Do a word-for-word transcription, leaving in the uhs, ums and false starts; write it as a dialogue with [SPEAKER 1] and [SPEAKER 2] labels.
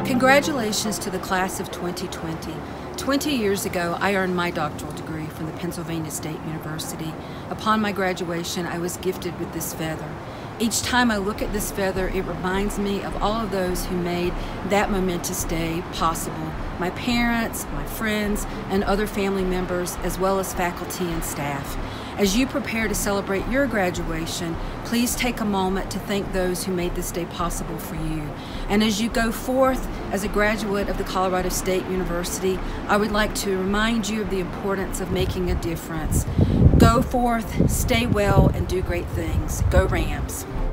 [SPEAKER 1] Congratulations to the class of twenty twenty. twenty years ago, I earned my doctoral degree from the Pennsylvania State University. Upon my graduation, I was gifted with this feather. Each time I look at this feather, it reminds me of all of those who made that momentous day possible. My parents, my friends, and other family members, as well as faculty and staff. As you prepare to celebrate your graduation, please take a moment to thank those who made this day possible for you. And as you go forth as a graduate of the Colorado State University, I would like to remind you of the importance of making a difference. Go forth, stay well, and do great things. Go Rams!